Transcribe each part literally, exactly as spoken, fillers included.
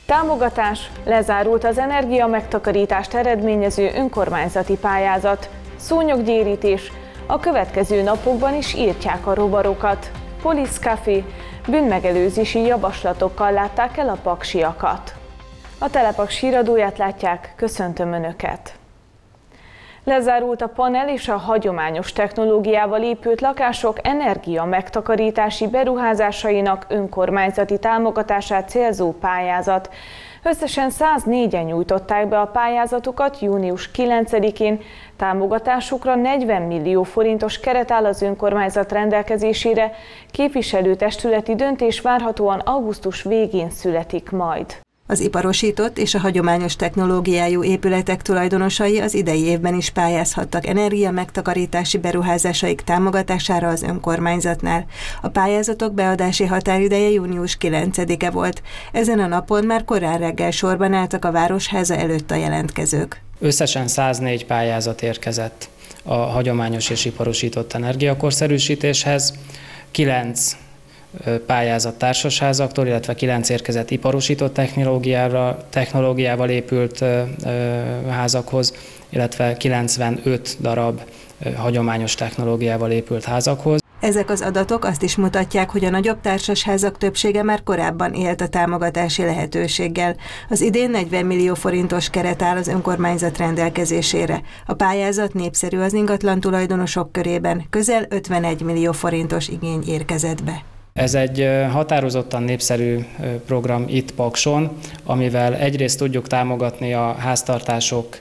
Támogatás, lezárult az energia megtakarítást eredményező önkormányzati pályázat. Szúnyoggyérítés, a következő napokban is írtják a rovarokat. Police Café, bűnmegelőzési javaslatokkal látták el a paksiakat. A Telepaks híradóját látják, köszöntöm Önöket! Lezárult a panel és a hagyományos technológiával épült lakások energia megtakarítási beruházásainak önkormányzati támogatását célzó pályázat. Összesen száznégyen nyújtották be a pályázatukat június kilencedikén, támogatásukra negyven millió forintos keret áll az önkormányzat rendelkezésére, képviselőtestületi döntés várhatóan augusztus végén születik majd. Az iparosított és a hagyományos technológiájú épületek tulajdonosai az idei évben is pályázhattak energia megtakarítási beruházásaik támogatására az önkormányzatnál. A pályázatok beadási határideje június kilencedike volt. Ezen a napon már korán reggel sorban álltak a Városháza előtt a jelentkezők. Összesen száznégy pályázat érkezett a hagyományos és iparosított energiakorszerűsítéshez, kilenc pályázat társasházaktól, illetve kilenc érkezett iparosított technológiával épült házakhoz, illetve kilencvenöt darab hagyományos technológiával épült házakhoz. Ezek az adatok azt is mutatják, hogy a nagyobb társasházak többsége már korábban élt a támogatási lehetőséggel. Az idén negyven millió forintos keret áll az önkormányzat rendelkezésére. A pályázat népszerű az ingatlan tulajdonosok körében, közel ötvenegy millió forintos igény érkezett be. Ez egy határozottan népszerű program itt Pakson, amivel egyrészt tudjuk támogatni a háztartások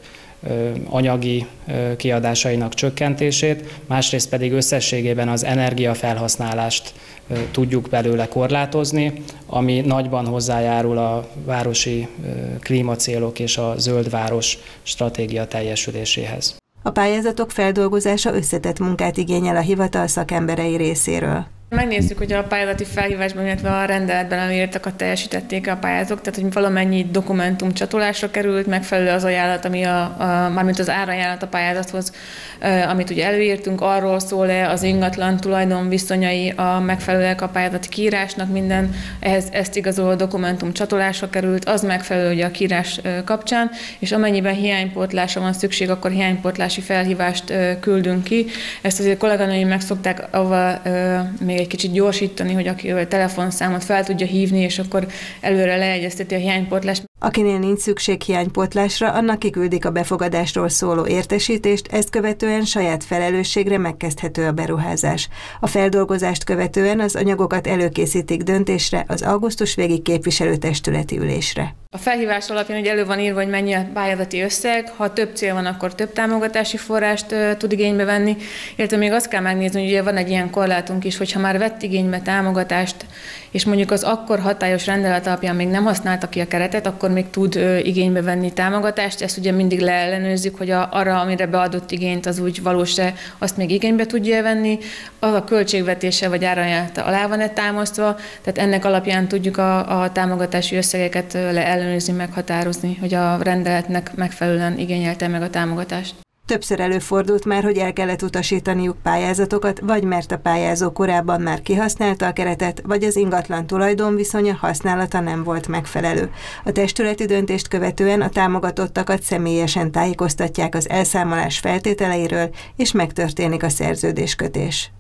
anyagi kiadásainak csökkentését, másrészt pedig összességében az energiafelhasználást tudjuk belőle korlátozni, ami nagyban hozzájárul a városi klímacélok és a zöld város stratégia teljesüléséhez. A pályázatok feldolgozása összetett munkát igényel a hivatal szakemberei részéről. Megnézzük, hogy a pályázati felhívásban, illetve a rendeletben előírtakat teljesítették a pályázók, tehát hogy valamennyi dokumentum csatolásra került, megfelelő az ajánlat, ami a, a mármint az árajánlat a pályázathoz, amit ugye előírtunk, arról szól-e az ingatlan tulajdon viszonyai a megfelelőek a pályázati kiírásnak, minden ehhez ezt igazoló dokumentum csatolásra került, az megfelelő ugye a kiírás kapcsán, és amennyiben hiánypótlásra van szükség, akkor hiánypótlási felhívást küldünk ki. Ezt azért kolléganőim meg szokták avval még egy kicsit gyorsítani, hogy aki a telefonszámot fel tudja hívni, és akkor előre leegyezteti a hiánypótlást. Akinél nincs szükség hiánypótlásra, annak kiküldik a befogadásról szóló értesítést, ezt követően saját felelősségre megkezdhető a beruházás. A feldolgozást követően az anyagokat előkészítik döntésre, az augusztus végi képviselőtestületi ülésre. A felhívás alapján ugye elő van írva, hogy mennyi a pályázati összeg, ha több cél van, akkor több támogatási forrást uh, tud igénybe venni, illetve még azt kell megnézni, hogy ugye van egy ilyen korlátunk is, hogyha már vett igénybe támogatást, és mondjuk az akkor hatályos rendelet alapján még nem használta ki a keretet, akkor még tud uh, igénybe venni támogatást. Ezt ugye mindig leellenőrzzük, hogy a, arra, amire beadott igényt, az úgy valós-e, azt még igénybe tudja venni, az a költségvetése vagy árajánlata alá van-e támasztva, tehát ennek alapján tudjuk a, a támogatási összegeket leellenőrizni, meghatározni, hogy a rendeletnek megfelelően igényelte meg a támogatást. Többször előfordult már, hogy el kellett utasítaniuk pályázatokat, vagy mert a pályázó korábban már kihasználta a keretet, vagy az ingatlan tulajdonviszonya használata nem volt megfelelő. A testületi döntést követően a támogatottakat személyesen tájékoztatják az elszámolás feltételeiről, és megtörténik a szerződéskötés.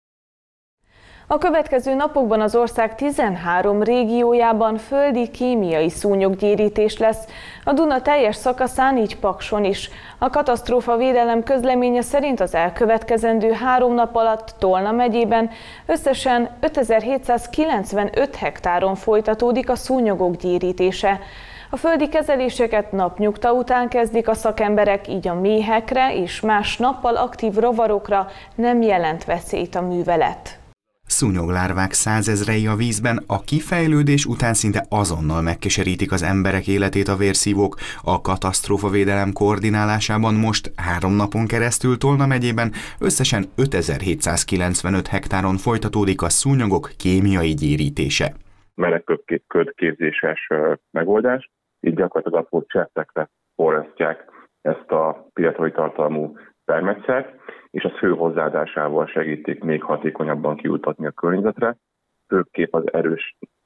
A következő napokban az ország tizenhárom régiójában földi kémiai szúnyoggyérítés lesz, a Duna teljes szakaszán, így Pakson is. A katasztrófavédelem közleménye szerint az elkövetkezendő három nap alatt Tolna megyében összesen ötezer-hétszázkilencvenöt hektáron folytatódik a szúnyogok gyérítése. A földi kezeléseket napnyugta után kezdik a szakemberek, így a méhekre és más nappal aktív rovarokra nem jelent veszélyt a művelet. Szúnyoglárvák százezrei a vízben, a kifejlődés után szinte azonnal megkeserítik az emberek életét a vérszívók. A katasztrófavédelem koordinálásában most három napon keresztül Tolna megyében összesen ötezer-hétszázkilencvenöt hektáron folytatódik a szúnyogok kémiai gyérítése. Melegködképzéses megoldás, így gyakorlatilag apró cseppekre forrasztják ezt a piretroid tartalmú termetszert, és az fő hozzáadásával segítik még hatékonyabban kijutatni a környezetre. Főképp az erős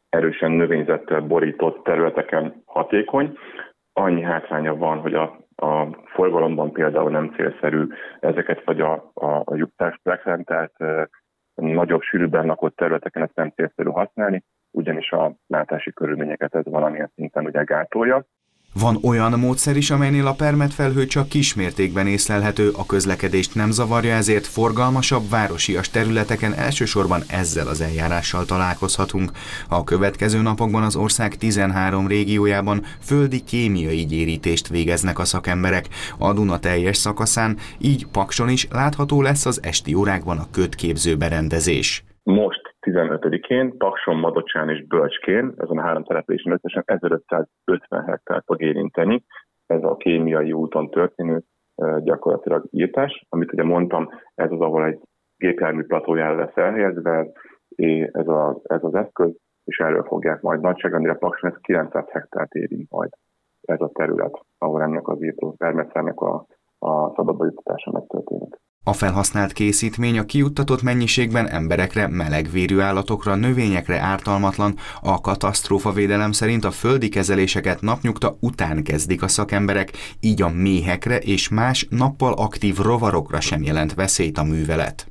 erősen növényzettel borított területeken hatékony. Annyi hátránya van, hogy a, a forgalomban például nem célszerű ezeket, vagy a, a, a juttásplexen, tehát e, nagyobb, sűrűbben lakott területeken ezt nem célszerű használni, ugyanis a látási körülményeket ez valamilyen szinten ugye gátolja. Van olyan módszer is, amelynél a permetfelhő csak kismértékben észlelhető, a közlekedést nem zavarja, ezért forgalmasabb városias területeken elsősorban ezzel az eljárással találkozhatunk. A következő napokban az ország tizenhárom régiójában földi kémiai gyérítést végeznek a szakemberek. A Duna teljes szakaszán, így Pakson is látható lesz az esti órákban a kötképző berendezés. Most tizenötödikén Pakson, Madocsán és Bölcskén, ezen a három településen összesen ezerötszázötven hektár fog érinteni. Ez a kémiai úton történő gyakorlatilag írtás. Amit ugye mondtam, ez az, ahol egy gépjármű platójára lesz elhelyezve, ez, a, ez az eszköz, és erről fogják majd nagyságrendire Pakson, ez kilencszáz hektárt érint majd ez a terület, ahol ennek az írtó permetszernek a, a szabadba juttatása megtörténik. A felhasznált készítmény a kijuttatott mennyiségben emberekre, melegvérű állatokra, növényekre ártalmatlan. A katasztrófavédelem szerint a földi kezeléseket napnyugta után kezdik a szakemberek, így a méhekre és más nappal aktív rovarokra sem jelent veszélyt a művelet.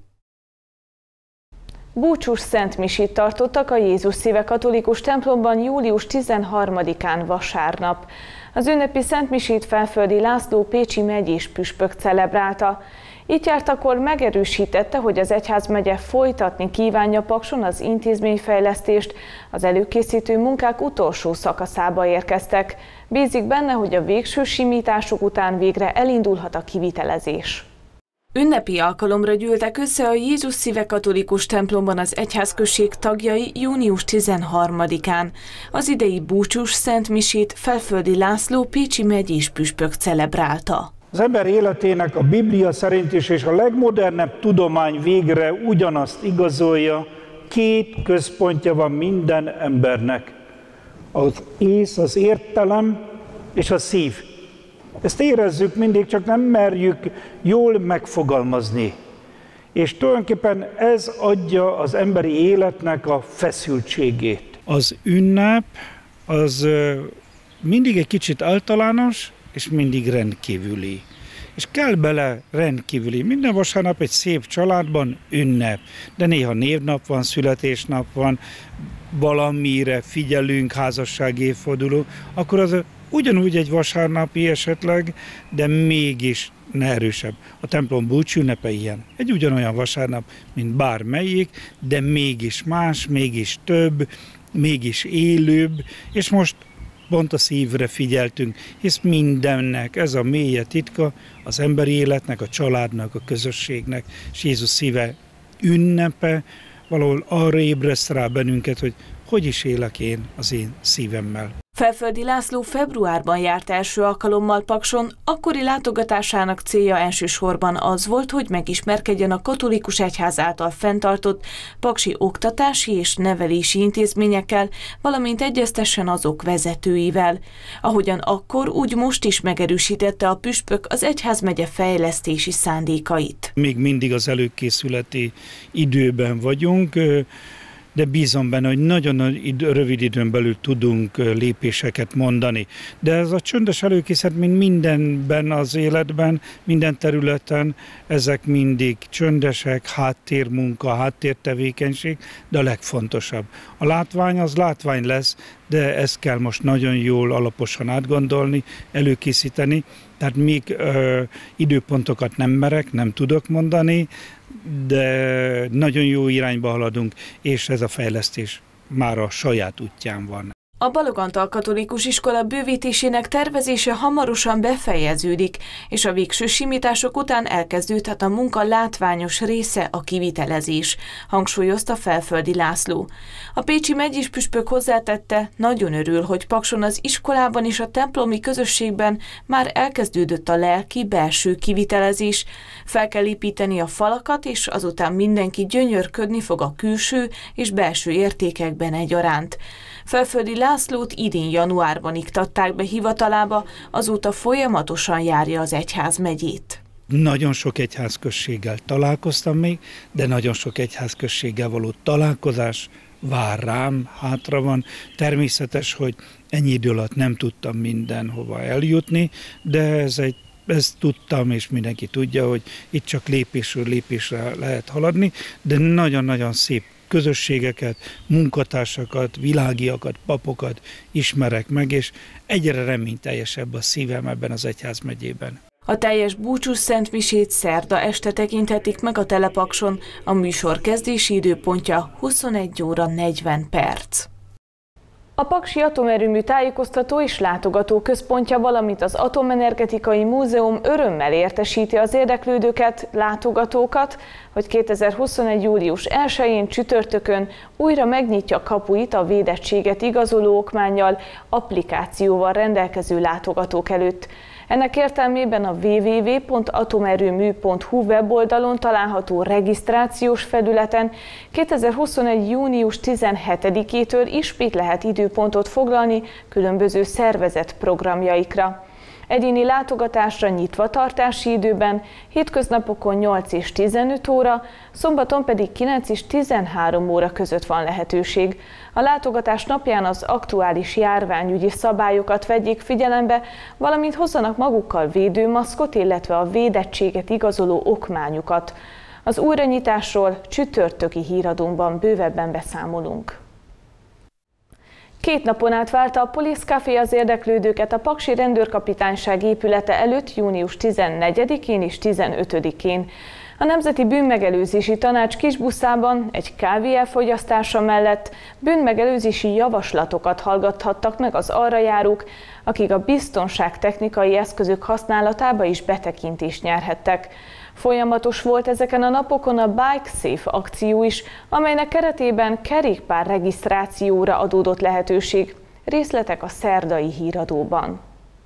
Búcsús szentmisét tartottak a Jézus Szíve katolikus templomban július tizenharmadikán vasárnap. Az ünnepi szentmisét Felföldi László pécsi megyés püspök celebrálta. Itt járt, akkor megerősítette, hogy az egyházmegye folytatni kívánja Pakson az intézményfejlesztést, az előkészítő munkák utolsó szakaszába érkeztek. Bízik benne, hogy a végső simítások után végre elindulhat a kivitelezés. Ünnepi alkalomra gyűltek össze a Jézus Szíve katolikus templomban az egyházközség tagjai június tizenharmadikán. Az idei búcsús szentmisét Felföldi László pécsi megyés püspök celebrálta. Az ember életének a Biblia szerint is és a legmodernebb tudomány végre ugyanazt igazolja, két központja van minden embernek. Az ész, az értelem és a szív. Ezt érezzük mindig, csak nem merjük jól megfogalmazni. És tulajdonképpen ez adja az emberi életnek a feszültségét. Az ünnep az mindig egy kicsit általános, és mindig rendkívüli. És kell bele rendkívüli. Minden vasárnap egy szép családban ünnep, de néha névnap van, születésnap van, valamire figyelünk, házasság évforduló, akkor az ugyanúgy egy vasárnapi esetleg, de mégis ne erősebb. A templom búcsúünnepe ilyen. Egy ugyanolyan vasárnap, mint bármelyik, de mégis más, mégis több, mégis élőbb, és most pont a szívre figyeltünk, hisz mindennek ez a mélye titka az emberi életnek, a családnak, a közösségnek, és Jézus szíve ünnepe valahol arra ébreszt rá bennünket, hogy hogy is élek én az én szívemmel. Felföldi László februárban járt első alkalommal Pakson, akkori látogatásának célja elsősorban az volt, hogy megismerkedjen a katolikus egyház által fenntartott paksi oktatási és nevelési intézményekkel, valamint egyeztessen azok vezetőivel. Ahogyan akkor, úgy most is megerősítette a püspök az egyházmegye fejlesztési szándékait. Még mindig az előkészületi időben vagyunk, de bízom benne, hogy nagyon rövid időn belül tudunk lépéseket mondani. De ez a csöndes előkészlet, mint mindenben az életben, minden területen, ezek mindig csöndesek, háttérmunka, háttértevékenység, de a legfontosabb. A látvány az látvány lesz, de ezt kell most nagyon jól, alaposan átgondolni, előkészíteni. Tehát még ö, időpontokat nem merek, nem tudok mondani, de nagyon jó irányba haladunk, és ez a fejlesztés már a saját útján van. A Balogantal katolikus iskola bővítésének tervezése hamarosan befejeződik, és a végső simítások után elkezdődhet a munka látványos része, a kivitelezés, hangsúlyozta Felföldi László. A pécsi megyés püspök hozzátette, nagyon örül, hogy Pakson az iskolában és a templomi közösségben már elkezdődött a lelki belső kivitelezés. Fel kell építeni a falakat, és azután mindenki gyönyörködni fog a külső és belső értékekben egyaránt. Felföldi Lászlót idén januárban iktatták be hivatalába, azóta folyamatosan járja az egyházmegyét. Nagyon sok egyházközséggel találkoztam még, de nagyon sok egyházközséggel való találkozás vár rám, hátra van. Természetes, hogy ennyi idő alatt nem tudtam mindenhova eljutni, de ez egy ezt tudtam, és mindenki tudja, hogy itt csak lépésről lépésre lehet haladni, de nagyon-nagyon szép közösségeket, munkatársakat, világiakat, papokat ismerek meg, és egyre reményteljesebb a szívem ebben az egyházmegyében. A teljes búcsús szentmisét szerda este tekinthetik meg a Telepakson, a műsor kezdési időpontja huszonegy óra negyven perc. A Paksi Atomerőmű tájékoztató és látogató központja, valamint az Atomenergetikai Múzeum örömmel értesíti az érdeklődőket, látogatókat, hogy kétezer-huszonegy. július elsején csütörtökön újra megnyitja kapuit a védettséget igazoló okmánnyal, applikációval rendelkező látogatók előtt. Ennek értelmében a double-u double-u double-u pont atomerőmű pont hu weboldalon található regisztrációs felületen kétezer-huszonegy. június tizenhetedikétől ismét lehet időpontot foglalni különböző szervezet programjaikra. Egyéni látogatásra nyitva tartási időben, hétköznapokon nyolc és tizenöt óra, szombaton pedig kilenc és tizenhárom óra között van lehetőség. A látogatás napján az aktuális járványügyi szabályokat vegyék figyelembe, valamint hozzanak magukkal védőmaszkot, illetve a védettséget igazoló okmányukat. Az újranyitásról csütörtöki híradónkban bővebben beszámolunk. Két napon át várta a Police Café az érdeklődőket a Paksi Rendőrkapitányság épülete előtt június tizennegyedikén és tizenötödikén. A Nemzeti Bűnmegelőzési Tanács kisbuszában egy kávé elfogyasztása mellett bűnmegelőzési javaslatokat hallgathattak meg az arra járók, akik a biztonságtechnikai eszközök használatába is betekintést nyerhettek. Folyamatos volt ezeken a napokon a Bike Safe akció is, amelynek keretében kerékpár regisztrációra adódott lehetőség. Részletek a szerdai híradóban.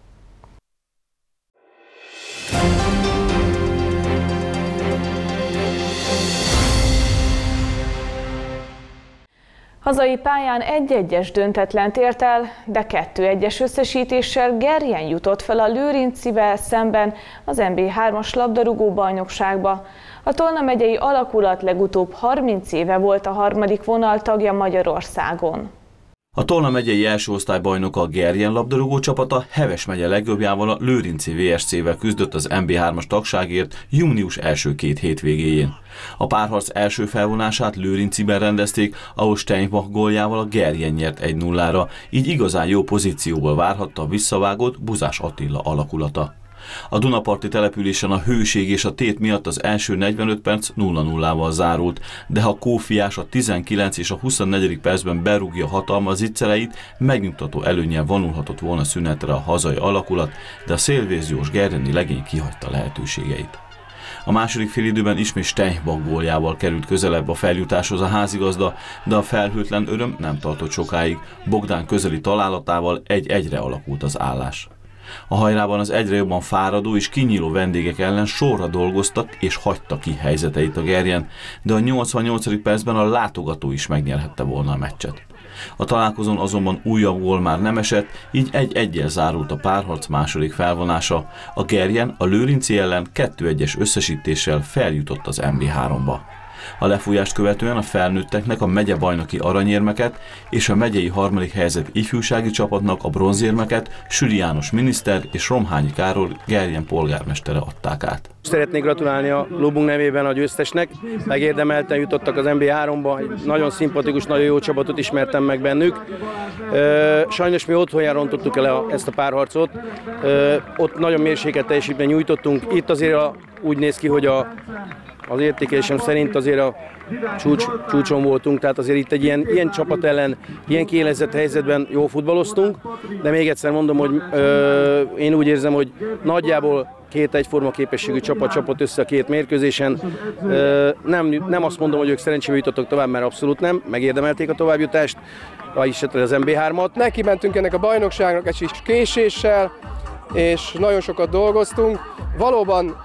Hazai pályán egy-egyes döntetlent ért el, de kettő-egyes összesítéssel Gerjen jutott fel a Lőrincivel szemben az en bé hármas labdarúgó bajnokságba. A Tolna megyei alakulat legutóbb harminc éve volt a harmadik vonaltagja Magyarországon. A Tolna megyei első osztálybajnoka a Gerjen labdarúgó csapata Heves megye legjobbjával, a Lőrinci vé es cé-vel küzdött az en bé hármas tagságért június első két hétvégéjén. A párharc első felvonását Lőrinciben rendezték, ahol Steinbach góljával a Gerjen nyert egy nullára, így igazán jó pozícióból várhatta a visszavágott Buzás Attila alakulata. A Dunaparti településen a hőség és a tét miatt az első negyvenöt perc nulla nullával zárult, de ha Kófiás a tizenkilenc és a huszonnegyedik percben berúgja hatalmas zicsereit, megnyugtató előnnyel vonulhatott volna szünetre a hazai alakulat, de a szélvészgyors gerjeni legény kihagyta lehetőségeit. A második félidőben ismét Steinbach góljával került közelebb a feljutáshoz a házigazda, de a felhőtlen öröm nem tartott sokáig, Bogdán közeli találatával egy-egyre alakult az állás. A hajrában az egyre jobban fáradó és kinyíló vendégek ellen sorra dolgoztak és hagyta ki helyzeteit a Gerjen, de a nyolcvannyolcadik percben a látogató is megnyerhette volna a meccset. A találkozón azonban újabb gól már nem esett, így egy-egyel zárult a párharc második felvonása. A Gerjen a Lőrinci ellen kettő-egyes összesítéssel feljutott az en bé háromba. A lefújást követően a felnőtteknek a megyebajnoki aranyérmeket és a megyei harmadik helyzet ifjúsági csapatnak a bronzérmeket Süli János miniszter és Romhányi Károly Gerjen polgármestere adták át. Szeretnék gratulálni a klubunk nevében a győztesnek, megérdemelten jutottak az en bé háromba, egy nagyon szimpatikus, nagyon jó csapatot ismertem meg bennük. Sajnos mi otthon rontottuk el ezt a párharcot, ott nagyon mérsékelt teljesítményt nyújtottunk, itt azért a, úgy néz ki, hogy a az értékelésem szerint azért a csúcs, csúcson voltunk, tehát azért itt egy ilyen, ilyen csapat ellen, ilyen kiélezett helyzetben jól futballoztunk, de még egyszer mondom, hogy ö, én úgy érzem, hogy nagyjából két egyforma képességű csapat csapott össze a két mérkőzésen. Ö, nem, nem azt mondom, hogy ők szerencsével jutottak tovább, mert abszolút nem, megérdemelték a továbbjutást, vagyis az en bé hármat. Neki mentünk ennek a bajnokságnak egy kis késéssel, és nagyon sokat dolgoztunk. Valóban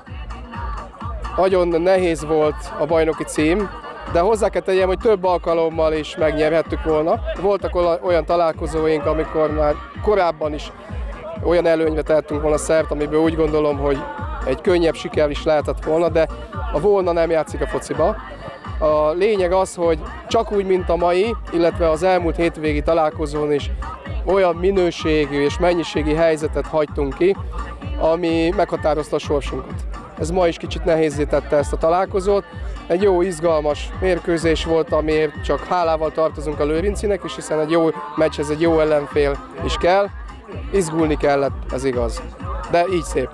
nagyon nehéz volt a bajnoki cím, de hozzá kell tegyem, hogy több alkalommal is megnyerhettük volna. Voltak olyan találkozóink, amikor már korábban is olyan előnyre tettünk volna szert, amiből úgy gondolom, hogy egy könnyebb siker is lehetett volna, de a volna nem játszik a fociba. A lényeg az, hogy csak úgy, mint a mai, illetve az elmúlt hétvégi találkozón is olyan minőségű és mennyiségi helyzetet hagytunk ki, ami meghatározta a sorsunkat. Ez ma is kicsit nehézzé tette ezt a találkozót. Egy jó, izgalmas mérkőzés volt, amiért csak hálával tartozunk a Lőrincinek is, hiszen egy jó meccshez egy jó ellenfél is kell. Izgulni kellett, ez igaz. De így szép.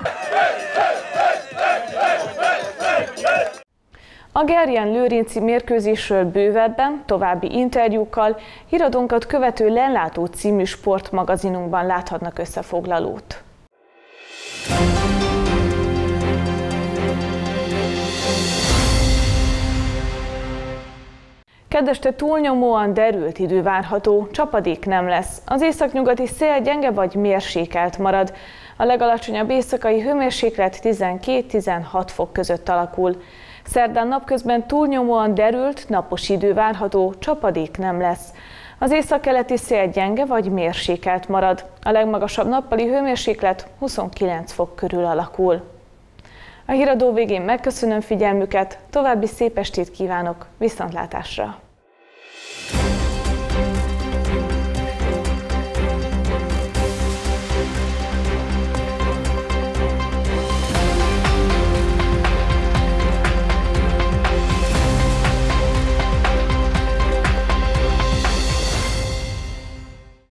A Gerjen-Lőrinci mérkőzésről bővebben, további interjúkkal, híradónkat követő Lellátó című sportmagazinunkban láthatnak összefoglalót. Kedeste túlnyomóan derült idő várható, csapadék nem lesz. Az északnyugati szél gyenge vagy mérsékelt marad. A legalacsonyabb éjszakai hőmérséklet tizenkét-tizenhat fok között alakul. Szerdán napközben túlnyomóan derült, napos idő várható, csapadék nem lesz. Az északkeleti szél gyenge vagy mérsékelt marad. A legmagasabb nappali hőmérséklet huszonkilenc fok körül alakul. A híradó végén megköszönöm figyelmüket, további szép estét kívánok, viszontlátásra!